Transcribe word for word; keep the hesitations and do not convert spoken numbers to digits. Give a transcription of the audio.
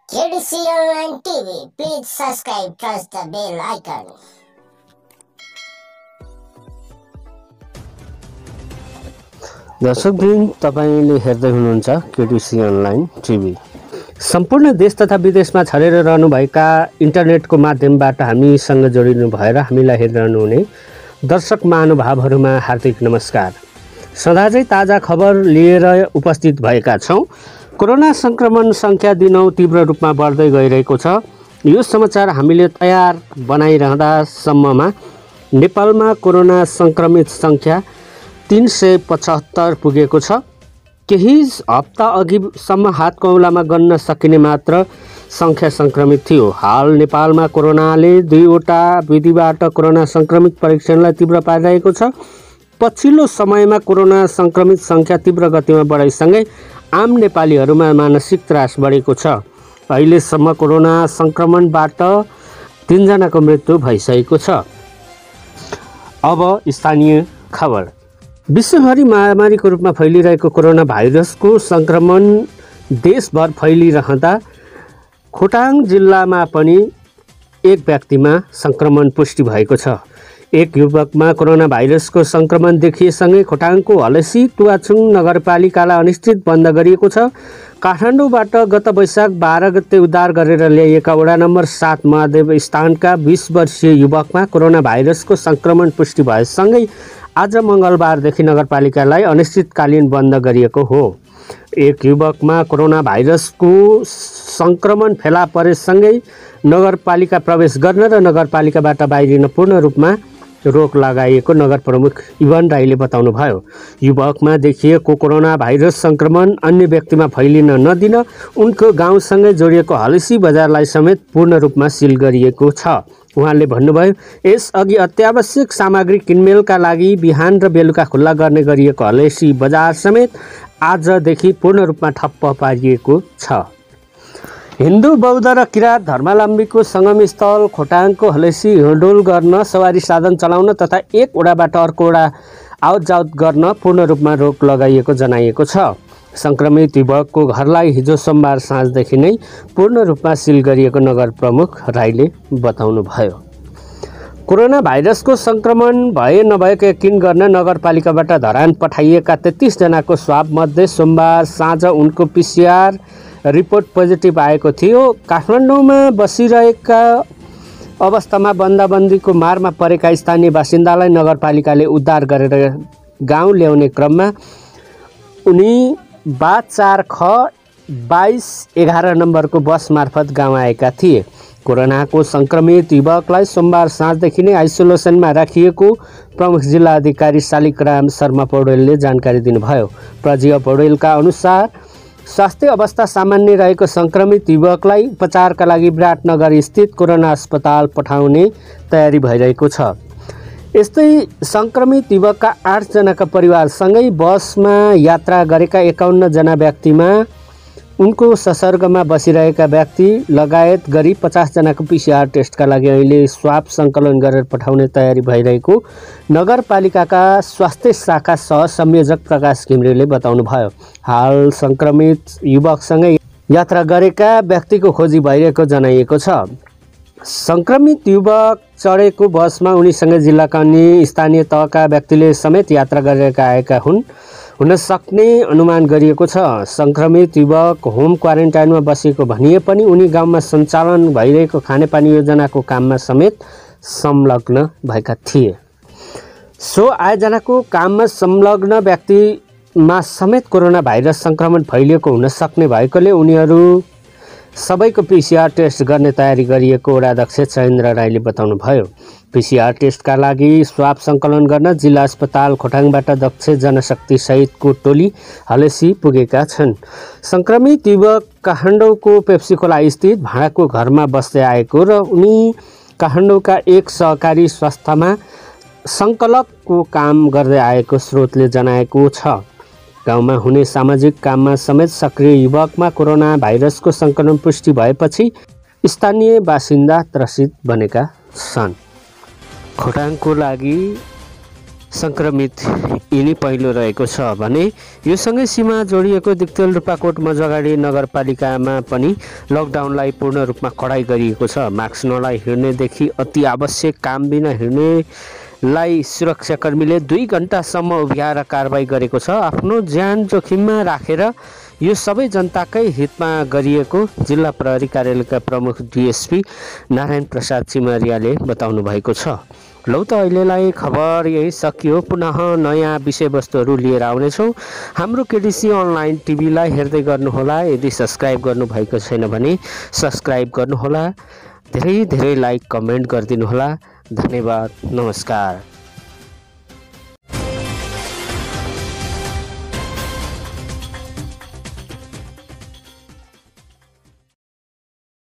K D C Online T V, please subscribe, press the bell icon. दर्शकवृन्द, तपाईले हेर्दै हुनुहुन्छ KDC online TV. सम्पूर्ण देश तथा विदेशमा छरेर रहनुभएका इन्टरनेटको माध्यमबाट हामीसँग जोडिनु भएर हामीलाई हेरिरहनुहुने दर्शक महानुभावहरूमा हार्दिक नमस्कार। सदाझै ताजा खबर लिएर उपस्थित भएका छौँ। कोरोना संक्रमण सङ्ख्या दिनौँ तीव्र रूपमा बढ्दै गइरहेको छ। यो समाचार हामीले तयार बनाइरहँदासम्ममा नेपालमा कोरोना सङ्क्रमित सङ्ख्या तीन सय पचहत्तर पुगेको छ। केही हप्ता अघिसम्म हात कौलामा गन्न सकिने मात्र सङ्ख्या सङ्क्रमित थियो। हाल नेपालमा कोरोनाले दुईवटा विधिबाट कोरोना सङ्क्रमित परीक्षणलाई तीव्र पारिरहेको छ। पछिल्लो समयमा कोरोना सङ्क्रमित सङ्ख्या तीव्र गतिमा बढाइसँगै आम नेपालीहरूमा मानसिक त्रास बढेको छ। अहिलेसम्म कोरोना सङ्क्रमणबाट तीनजनाको मृत्यु भइसकेको छ। अब स्थानीय खबर। विश्वभरि महामारीको रूपमा फैलिरहेको कोरोना भाइरसको सङ्क्रमण देशभर फैलिरहँदा खोटाङ जिल्लामा पनि एक व्यक्तिमा सङ्क्रमण पुष्टि भएको छ। एक युवकमा कोरोना भाइरसको सङ्क्रमण देखिएसँगै खोटाङको हलेसी तुवाचुङ नगरपालिकालाई अनिश्चित बन्द गरिएको छ। काठमाडौँबाट गत वैशाख बाह्र गते उद्धार गरेर ल्याइएका वडा नम्बर सात महादेव स्थानका बीस वर्षीय युवकमा कोरोना भाइरसको सङ्क्रमण पुष्टि भएसँगै आज मङ्गलबारदेखि नगरपालिकालाई अनिश्चितकालीन बन्द गरिएको हो। एक युवकमा कोरोना भाइरसको सङ्क्रमण फेला परेसँगै नगरपालिका प्रवेश गर्न र नगरपालिकाबाट बाहिरिन पूर्ण रूपमा रोक लगाइएको नगर प्रमुख इवन राईले बताउनुभयो। युवकमा देखिएको कोरोना भाइरस सङ्क्रमण अन्य व्यक्तिमा फैलिन नदिन उनको गाउँसँगै जोडिएको हलेसी बजारलाई समेत पूर्ण रूपमा सिल गरिएको छ। उहाँले भन्नुभयो, यसअघि अत्यावश्यक सामग्री किनमेलका लागि बिहान र बेलुका खुल्ला गर्ने गरिएको हलेसी बजार समेत आजदेखि पूर्ण रूपमा ठप्प पारिएको छ। हिन्दू बौद्ध र किराँत धर्मावलम्बीको सङ्गमस्थल खोटाङको हलेसी हिँडडुल गर्न, सवारी साधन चलाउन तथा एक वडाबाट अर्को वडा आवत जावत गर्न पूर्ण रूपमा रोक लगाइएको जनाइएको छ। सङ्क्रमित युवकको घरलाई हिजो सोमबार साँझदेखि नै पूर्ण रूपमा सिल गरिएको नगर प्रमुख राईले बताउनुभयो। कोरोना भाइरसको सङ्क्रमण भए नभएको यकिन गर्न नगरपालिकाबाट धरान पठाइएका तेत्तीस जनाको स्वाबमध्ये सोमबार साँझ उनको पिसिआर रिपोर्ट पोजिटिभ आएको थियो। काठमाडौँमा बसिरहेका अवस्थामा बन्दाबन्दीको मारमा परेका स्थानीय बासिन्दालाई नगरपालिकाले उद्धार गरेर गाउँ ल्याउने क्रममा उनी बा चार ख बाइस एघार नम्बरको बस मार्फत गाउँ आएका थिए। कोरोनाको सङ्क्रमित युवकलाई सोमबार साँझदेखि नै आइसोलेसनमा राखिएको प्रमुख जिल्ला अधिकारी शालिग्राम शर्मा पौडेलले जानकारी दिनुभयो। प्रजीव पौडेलका अनुसार स्वास्थ्य अवस्था सामान्य रहेको सङ्क्रमित युवकलाई उपचारका लागि विराटनगर स्थित कोरोना अस्पताल पठाउने तयारी भइरहेको छ। यस्तै सङ्क्रमित युवकका आठजनाका परिवारसँगै बसमा यात्रा गरेका एकाउन्न जना व्यक्तिमा उनको संसर्गमा बसिरहेका व्यक्ति लगायत गरी पचास जनाको पिसिआर टेस्टका लागि अहिले स्वाब सङ्कलन गरेर पठाउने तयारी भइरहेको नगरपालिकाका स्वास्थ्य शाखा सह संयोजक प्रकाश घिमिरेले बताउनुभयो। हाल सङ्क्रमित युवकसँगै यात्रा गरेका व्यक्तिको खोजी भइरहेको जनाइएको छ। सङ्क्रमित युवक चढेको बसमा उनीसँगै जिल्लाका अन्य स्थानीय तहका व्यक्तिले समेत यात्रा गरेका आएका हुन् हुन सक्ने अनुमान गरिएको छ। सङ्क्रमित युवक होम क्वारेन्टाइनमा बसेको भनिए पनि उनी गाउँमा सञ्चालन भइरहेको खानेपानी योजनाको काममा समेत संलग्न भएका थिए। सो आयोजनाको काममा संलग्न व्यक्तिमा समेत कोरोना भाइरस सङ्क्रमण फैलिएको हुन सक्ने भएकोले उनीहरू सबैको पिसिआर टेस्ट गर्ने तयारी गरिएको वडाध्यक्ष चयेन्द्र राईले बताउनुभयो। पिसिआर टेस्टका लागि स्वाब सङ्कलन गर्न जिल्ला अस्पताल खोटाङबाट दक्ष जनशक्ति सहितको टोली हलेसी पुगेका छन्। सङ्क्रमित युवक काठमाडौँको पेप्सीखोला स्थित भाडाको घरमा बस्दै आएको र उनी काठमाडौँका एक सहकारी संस्थामा सङ्कलकको काम गर्दै आएको स्रोतले जनाएको छ। गाउँमा हुने सामाजिक काममा समेत सक्रिय युवकमा कोरोना भाइरसको सङ्क्रमण पुष्टि भएपछि स्थानीय बासिन्दा त्रसित बनेका छन्। खोटाङको लागि संक्रमित यिनी पहिलो रहेको छ भने यो सँगै सीमा जोडिएको दिक्तेल रूपाकोट मझगाडी नगरपालिकामा पनि लकडाउनलाई पूर्ण रूपमा कडाई गरिएको छ। मास्क नलाई हिँड्नेदेखि अति आवश्यक काम बिना हिँड्नेलाई सुरक्षाकर्मीले दुई घण्टासम्म उभ्याएर कारबाही गरेको छ। आफ्नो ज्यान जोखिममा राखेर यो सबै जनताकै हितमा गरिएको जिल्ला प्रहरी कार्यालयका प्रमुख डिएसपी नारायण प्रसाद चिमरियाले बताउनु भएको छ। लौ त अहिलेलाई खबर यही सकियो। पुनः नयाँ विषयवस्तुहरू लिएर आउनेछौँ। हाम्रो केडिसी अनलाइन टिभीलाई हेर्दै गर्नुहोला। यदि सब्सक्राइब गर्नुभएको छैन भने सब्सक्राइब गर्नुहोला। धेरै धेरै लाइक कमेन्ट गरिदिनुहोला। धन्यवाद। नमस्कार।